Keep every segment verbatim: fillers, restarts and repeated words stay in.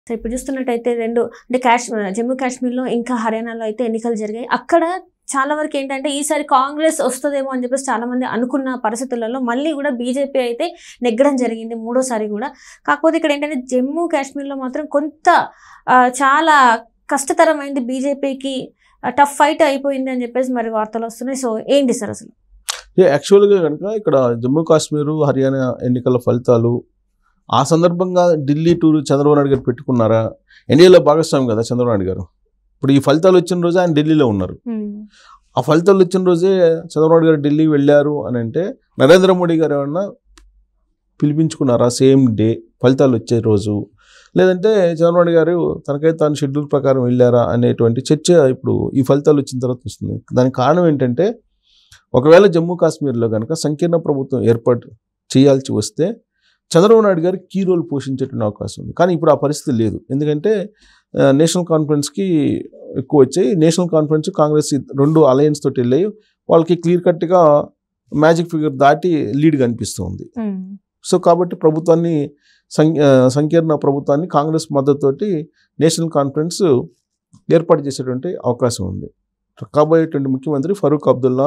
So ఇప్పుడు చూస్తున్నట్టయితే రెండు అంటే కాశ్మీర్ జమ్మూ కాశ్మీర్లో ఇంకా హర్యానాలో అయితే ఎన్నికలు జరిగాయి. అక్కడ చాలా వరకు ఏంటంటే ఈసారి కాంగ్రెస్ వస్తుందేమో అని చెప్పేసి చాలామంది అనుకున్న పరిస్థితులలో మళ్ళీ కూడా బీజేపీ అయితే నెగ్గడం జరిగింది మూడోసారి కూడా. కాకపోతే ఇక్కడ ఏంటంటే జమ్మూ కాశ్మీర్లో మాత్రం కొంత చాలా కష్టతరమైంది, బీజేపీకి టఫ్ ఫైట్ అయిపోయింది అని చెప్పేసి మరి వార్తలు వస్తున్నాయి. సో ఏంటి సార్ అసలు? యాక్చువల్గా కనుక ఇక్కడ జమ్మూ కాశ్మీర్ హర్యానా ఎన్నికల ఫలితాలు ఆ సందర్భంగా ఢిల్లీ టూర్ చంద్రబాబు నాయుడు గారు పెట్టుకున్నారా? ఎన్డీఏలో భాగస్వామి కదా చంద్రబాబు నాయుడు గారు. ఇప్పుడు ఈ ఫలితాలు వచ్చిన రోజే ఆయన ఢిల్లీలో ఉన్నారు. ఆ ఫలితాలు వచ్చిన రోజే చంద్రబాబు నాయుడు గారు ఢిల్లీ వెళ్ళారు అని అంటే నరేంద్ర మోడీ గారు ఏమన్నా పిలిపించుకున్నారా సేమ్ డే ఫలితాలు వచ్చే రోజు? లేదంటే చంద్రబాబు నాయుడు గారు తనకైతే తాను షెడ్యూల్ ప్రకారం వెళ్ళారా అనేటువంటి చర్చ ఇప్పుడు ఈ ఫలితాలు వచ్చిన తర్వాత వస్తుంది. దానికి కారణం ఏంటంటే ఒకవేళ జమ్మూ కాశ్మీర్లో కనుక సంకీర్ణ ప్రభుత్వం ఏర్పాటు చేయాల్సి వస్తే చంద్రబాబు నాయుడు గారు కీ రోల్ పోషించేటువంటి అవకాశం ఉంది. కానీ ఇప్పుడు ఆ పరిస్థితి లేదు. ఎందుకంటే నేషనల్ కాన్ఫరెన్స్కి ఎక్కువ వచ్చాయి. నేషనల్ కాన్ఫరెన్స్ కాంగ్రెస్ రెండు అలయన్స్ తోటి వెళ్ళాయి. వాళ్ళకి క్లియర్ కట్గా మ్యాజిక్ ఫిగర్ దాటి లీడ్ కనిపిస్తుంది. సో కాబట్టి ప్రభుత్వాన్ని సంకీర్ణ ప్రభుత్వాన్ని కాంగ్రెస్ మద్దతుతోటి నేషనల్ కాన్ఫరెన్స్ ఏర్పాటు చేసేటువంటి అవకాశం ఉంది. కాబోయేటువంటి ముఖ్యమంత్రి ఫరూక్ అబ్దుల్లా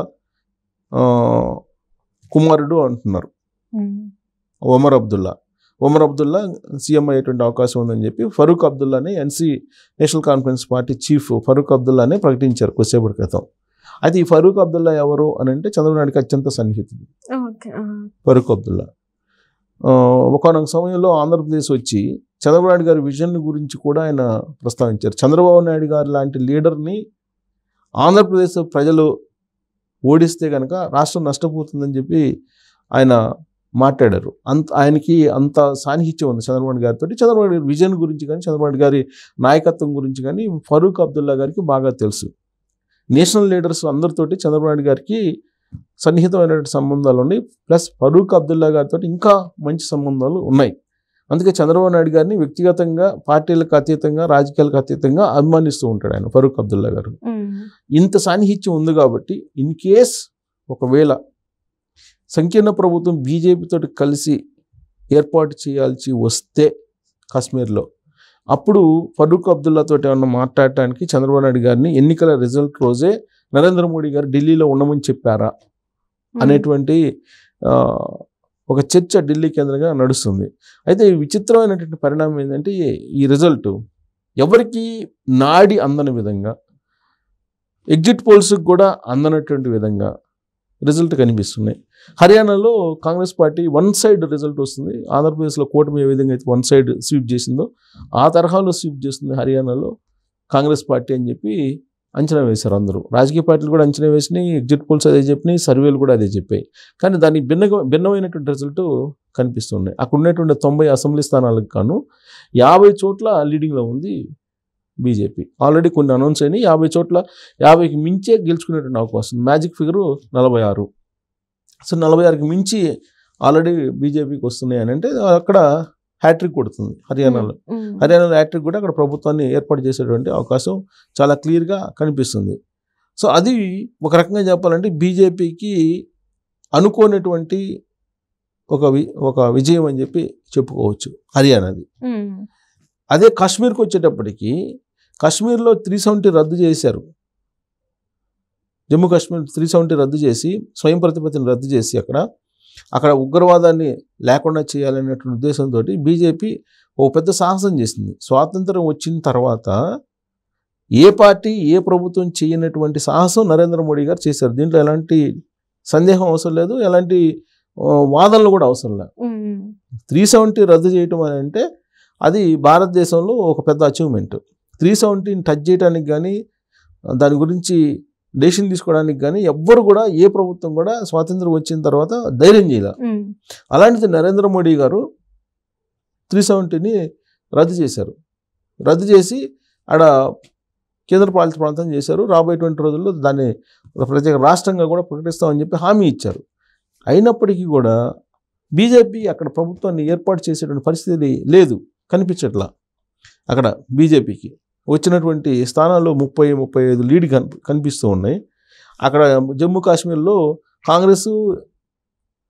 కుమారుడు అంటున్నారు, ఒమర్ అబ్దుల్లా. ఒమర్ అబ్దుల్లా సీఎం అయ్యేటువంటి అవకాశం ఉందని చెప్పి ఫరూక్ అబ్దుల్లాని NC national conference party chief Farooq అబ్దుల్లానే ప్రకటించారు కొద్దిసేపటి క్రితం. అయితే ఈ ఫరూక్ అబ్దుల్లా ఎవరు అని అంటే చంద్రబాబు నాయుడుకి అత్యంత సన్నిహితుడు ఫరూక్ అబ్దుల్లా. ఒకనొక సమయంలో ఆంధ్రప్రదేశ్ వచ్చి చంద్రబాబు నాయుడు గారి విజన్ గురించి కూడా ఆయన ప్రస్తావించారు. చంద్రబాబు నాయుడు గారు లాంటి లీడర్ని ఆంధ్రప్రదేశ్ ప్రజలు ఓడిస్తే కనుక రాష్ట్రం నష్టపోతుందని చెప్పి ఆయన మాట్లాడారు. అంత ఆయనకి అంత సాన్నిహిత్యం ఉంది చంద్రబాబు నాయుడు గారితో. చంద్రబాబు నాయుడు గారి విజన్ గురించి కానీ చంద్రబాబు నాయుడు గారి నాయకత్వం గురించి కానీ ఫరూక్ అబ్దుల్లా గారికి బాగా తెలుసు. నేషనల్ లీడర్స్ అందరితోటి చంద్రబాబు నాయుడు గారికి సన్నిహితమైనటువంటి సంబంధాలు ఉన్నాయి. ప్లస్ ఫరూక్ అబ్దుల్లా గారితో ఇంకా మంచి సంబంధాలు ఉన్నాయి. అందుకే చంద్రబాబు నాయుడు గారిని వ్యక్తిగతంగా పార్టీలకు అతీతంగా రాజకీయాలకు అతీతంగా అభిమానిస్తూ ఉంటాడు ఆయన ఫరూక్ అబ్దుల్లా గారు. ఇంత సాన్నిహిత్యం ఉంది కాబట్టి ఇన్ కేస్ ఒకవేళ సంకీర్ణ ప్రభుత్వం బీజేపీతో కలిసి ఏర్పాటు చేయాల్సి వస్తే కాశ్మీర్లో అప్పుడు ఫరూక్ అబ్దుల్లాతో ఏమన్నా మాట్లాడటానికి చంద్రబాబు నాయుడు గారిని ఎన్నికల రిజల్ట్ రోజే నరేంద్ర మోడీ గారు ఢిల్లీలో ఉండమని చెప్పారా అనేటువంటి ఒక చర్చ ఢిల్లీ కేంద్రంగా నడుస్తుంది. అయితే విచిత్రమైనటువంటి పరిణామం ఏంటంటే ఈ రిజల్ట్ ఎవరికి నాడి అందని విధంగా, ఎగ్జిట్ పోల్స్కి కూడా అందనటువంటి విధంగా రిజల్ట్ కనిపిస్తున్నాయి. హర్యానాలో Congress party one side result వస్తుంది. ఆంధ్రప్రదేశ్లో కూటమి ఏ విధంగా అయితే వన్ సైడ్ స్వీప్ చేసిందో ఆ తరహాలో స్వీప్ చేస్తుంది హర్యానాలో కాంగ్రెస్ పార్టీ అని చెప్పి అంచనా వేశారు అందరూ. రాజకీయ పార్టీలు కూడా అంచనా వేసినాయి, ఎగ్జిట్ పోల్స్ అదే చెప్పినాయి, సర్వేలు కూడా అదే చెప్పాయి. కానీ దానికి భిన్న భిన్నమైనటువంటి రిజల్ట్ కనిపిస్తున్నాయి. అక్కడ ఉన్నటువంటి తొంభై అసెంబ్లీ స్థానాలకు గాను యాభై చోట్ల లీడింగ్లో ఉంది బీజేపీ. ఆల్రెడీ కొన్ని అనౌన్స్ అయినాయి. యాభై చోట్ల యాభైకి మించే గెలుచుకునేటువంటి అవకాశం. మ్యాజిక్ ఫిగరు నలభై ఆరు. సో నలభై ఆరుకి మించి ఆల్రెడీ బీజేపీకి వస్తున్నాయి అని అంటే అక్కడ హ్యాట్రిక్ కొడుతుంది హర్యానాలో. హర్యానాలో హ్యాట్రిక్ కూడా అక్కడ ప్రభుత్వాన్ని ఏర్పాటు చేసేటువంటి అవకాశం చాలా క్లియర్గా కనిపిస్తుంది. సో అది ఒక రకంగా చెప్పాలంటే బీజేపీకి అనుకోనటువంటి ఒక ఒక విజయం అని చెప్పి చెప్పుకోవచ్చు హర్యానాది. అదే కాశ్మీర్కి వచ్చేటప్పటికి కాశ్మీర్లో త్రీ సెవెంటీ రద్దు చేశారు. జమ్మూ కాశ్మీర్ త్రీ సెవెంటీ రద్దు చేసి స్వయం ప్రతిపత్తిని రద్దు చేసి అక్కడ అక్కడ ఉగ్రవాదాన్ని లేకుండా చేయాలనేటువంటి ఉద్దేశంతో బీజేపీ ఓ పెద్ద సాహసం చేసింది. స్వాతంత్రం వచ్చిన తర్వాత ఏ పార్టీ ఏ ప్రభుత్వం చేయనటువంటి సాహసం నరేంద్ర మోడీ గారు చేశారు. దీంట్లో ఎలాంటి సందేహం అవసరం లేదు, ఎలాంటి వాదనలు కూడా అవసరం లేదు. త్రీ సెవెంటీ రద్దు చేయటం అని అంటే అది భారతదేశంలో ఒక పెద్ద అచీవ్మెంట్. త్రీ సెవెంటీని టచ్ చేయడానికి కానీ దాని గురించి డెసిషన్ తీసుకోవడానికి కానీ ఎవ్వరు కూడా ఏ ప్రభుత్వం కూడా స్వాతంత్రం వచ్చిన తర్వాత ధైర్యం చేయాల. అలాంటిది నరేంద్ర మోడీ గారు త్రీ సెవెంటీని రద్దు చేశారు. రద్దు చేసి ఆడ కేంద్రపాలిత ప్రాంతం చేశారు. రాబోయేటువంటి రోజుల్లో దాన్ని ప్రత్యేక రాష్ట్రంగా కూడా ప్రకటిస్తామని చెప్పి హామీ ఇచ్చారు. అయినప్పటికీ కూడా బీజేపీ అక్కడ ప్రభుత్వాన్ని ఏర్పాటు చేసేటువంటి పరిస్థితి లేదు, కనిపించట్లా. అక్కడ బీజేపీకి వచ్చినటువంటి స్థానాల్లో ముప్పై ముప్పై ఐదు లీడ్ కన్ కనిపిస్తూ ఉన్నాయి. అక్కడ జమ్మూ కాశ్మీర్లో కాంగ్రెస్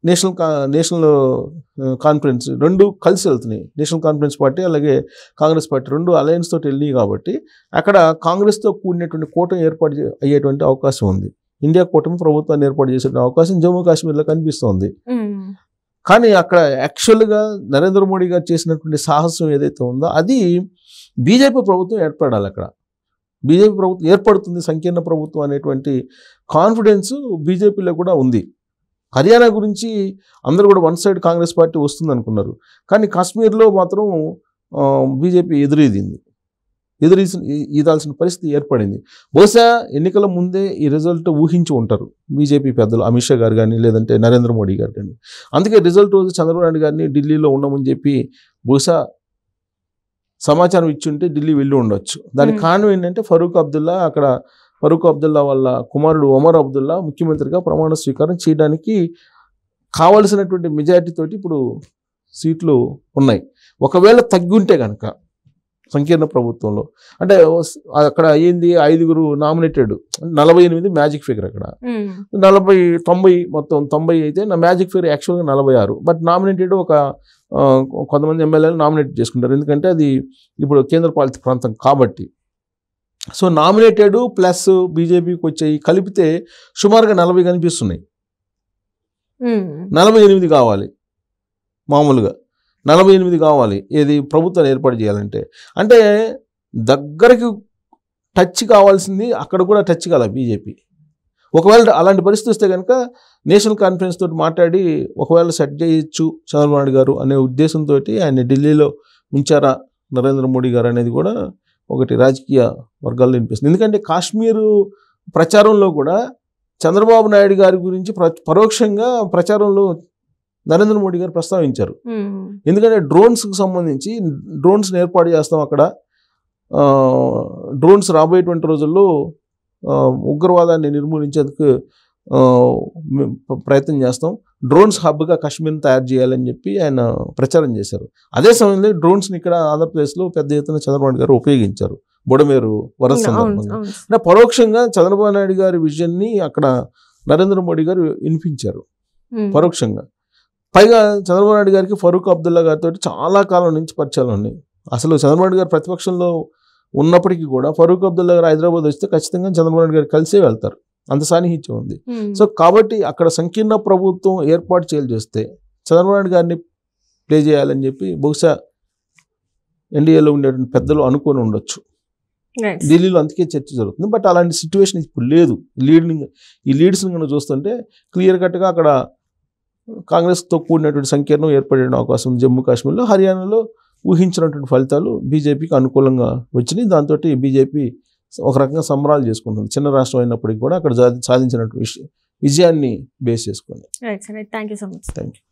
నేషనల్ కా నేషనల్ కాన్ఫరెన్స్ రెండు కలిసి వెళ్తున్నాయి. నేషనల్ కాన్ఫరెన్స్ పార్టీ అలాగే కాంగ్రెస్ పార్టీ రెండు అలయన్స్ తోటి వెళ్ళినాయి కాబట్టి అక్కడ కాంగ్రెస్తో కూడినటువంటి కూటమి ఏర్పాటు చే- అయ్యేటువంటి అవకాశం ఉంది. ఇండియా కూటమి ప్రభుత్వాన్ని ఏర్పాటు చేసే అవకాశం జమ్మూ కాశ్మీర్లో కనిపిస్తోంది. కానీ అక్కడ యాక్చువల్గా నరేంద్ర మోడీ గారు చేసినటువంటి సాహసం ఏదైతే ఉందో అది బీజేపీ ప్రభుత్వం ఏర్పడాలి. అక్కడ బీజేపీ ప్రభుత్వం ఏర్పడుతుంది, సంకీర్ణ ప్రభుత్వం అనేటువంటి కాన్ఫిడెన్స్ బీజేపీలో కూడా ఉంది. హర్యానా గురించి అందరూ కూడా వన్ సైడ్ కాంగ్రెస్ పార్టీ వస్తుంది అనుకున్నారు, కానీ కాశ్మీర్లో మాత్రం బీజేపీ ఎదురీదింది, ఎదురీసిన ఈదాల్సిన పరిస్థితి ఏర్పడింది. బహుశా ఎన్నికల ముందే ఈ రిజల్ట్ ఊహించి ఉంటారు బీజేపీ పెద్దలు, అమిత్ షా గారు కానీ లేదంటే నరేంద్ర మోడీ గారు కానీ. అందుకే రిజల్ట్ రోజు చంద్రబాబు నాయుడు గారిని ఢిల్లీలో ఉండమని చెప్పి బహుశా సమాచారం ఇచ్చి ఉంటే ఢిల్లీ వెళ్ళి ఉండొచ్చు. దానికి కారణం ఏంటంటే ఫరూక్ అబ్దుల్లా అక్కడ ఫరూక్ అబ్దుల్లా వాళ్ళ కుమారుడు ఒమర్ అబ్దుల్లా ముఖ్యమంత్రిగా ప్రమాణ స్వీకారం చేయడానికి కావలసినటువంటి మెజారిటీ తోటి ఇప్పుడు సీట్లు ఉన్నాయి. ఒకవేళ తగ్గుంటే కనుక సంకీర్ణ ప్రభుత్వంలో అంటే అక్కడ అయ్యింది ఐదుగురు నామినేటెడ్, నలభై ఎనిమిది మ్యాజిక్ ఫిగర్. అక్కడ నలభై తొంభై మొత్తం తొంభై అయితే నా మ్యాజిక్ ఫిగర్ యాక్చువల్గా నలభై ఆరు బట్ నామినేటెడ్ ఒక కొంతమంది ఎమ్మెల్యేలు నామినేట్ చేసుకుంటారు, ఎందుకంటే అది ఇప్పుడు కేంద్ర పాలిత ప్రాంతం కాబట్టి. సో నామినేటెడ్ ప్లస్ బీజేపీకి వచ్చాయి కలిపితే సుమారుగా నలభై కనిపిస్తున్నాయి. నలభై ఎనిమిది కావాలి, మామూలుగా నలభై ఎనిమిది కావాలి ఏది ప్రభుత్వాన్ని ఏర్పాటు చేయాలంటే. అంటే దగ్గరికి టచ్ కావాల్సింది అక్కడ కూడా టచ్ కాల బీజేపీ. ఒకవేళ అలాంటి పరిస్థితి వస్తే కనుక నేషనల్ కాన్ఫరెన్స్ తోటి మాట్లాడి ఒకవేళ సెట్ చేయొచ్చు చంద్రబాబు నాయుడు గారు అనే ఉద్దేశంతో ఆయన ఢిల్లీలో ఉంచారా నరేంద్ర మోడీ గారు అనేది కూడా ఒకటి రాజకీయ వర్గాల్లో వినిపిస్తుంది. ఎందుకంటే కాశ్మీరు ప్రచారంలో కూడా చంద్రబాబు నాయుడు గారి గురించి పరోక్షంగా ప్రచారంలో నరేంద్ర మోడీ గారు ప్రస్తావించారు. ఎందుకంటే డ్రోన్స్కి సంబంధించి డ్రోన్స్ని ఏర్పాటు చేస్తాం అక్కడ, డ్రోన్స్ రాబోయేటువంటి రోజుల్లో ఉగ్రవాదాన్ని నిర్మూలించేందుకు ప్రయత్నం చేస్తాం, డ్రోన్స్ హబ్గా కాశ్మీర్ని తయారు చేయాలని చెప్పి ఆయన ప్రచారం చేశారు. అదే సమయంలో డ్రోన్స్ని ఇక్కడ ఆంధ్రప్రదేశ్లో పెద్ద ఎత్తున చంద్రబాబు నాయుడు గారు ఉపయోగించారు బుడమేరు వరద సందర్భంగా. అంటే పరోక్షంగా చంద్రబాబు నాయుడు గారి విజన్ని అక్కడ నరేంద్ర మోడీ గారు వినిపించారు పరోక్షంగా. పైగా చంద్రబాబు నాయుడు గారికి ఫరూక్ అబ్దుల్లా గారితో చాలా కాలం నుంచి పరిచయాలు ఉన్నాయి. అసలు చంద్రబాబు నాయుడు గారు ప్రతిపక్షంలో ఉన్నప్పటికీ కూడా ఫరూక్ అబ్దుల్లా గారు హైదరాబాద్ వస్తే ఖచ్చితంగా చంద్రబాబు నాయుడు గారు కలిసే వెళ్తారు, అంత సాన్నిహిత్యం ఉంది. సో కాబట్టి అక్కడ సంకీర్ణ ప్రభుత్వం ఏర్పాటు చేయాలి చేస్తే చంద్రబాబు నాయుడు గారిని ప్లే చేయాలని చెప్పి బహుశా ఎన్డీఏలో ఉండేటువంటి పెద్దలు అనుకొని ఉండొచ్చు. ఢిల్లీలో అందుకే చర్చ జరుగుతుంది. బట్ అలాంటి సిచ్యువేషన్ ఇప్పుడు లేదు. లీడింగ్ ఈ లీడ్స్ని కనుక చూస్తుంటే క్లియర్ కట్గా అక్కడ కాంగ్రెస్తో కూడినటువంటి సంకీర్ణం ఏర్పడే అవకాశం ఉంది జమ్మూ కాశ్మీర్లో. హర్యానాలో ఊహించినటువంటి ఫలితాలు బీజేపీకి అనుకూలంగా వచ్చినాయి. దాంతో బీజేపీ ఒక రకంగా సంబరాలు చేసుకుంటుంది. చిన్న రాష్ట్రం అయినప్పటికీ కూడా అక్కడ సాధించినటువంటి విజయాన్ని బేస్ చేసుకుంది. Right sir, thank you so much. Thank you.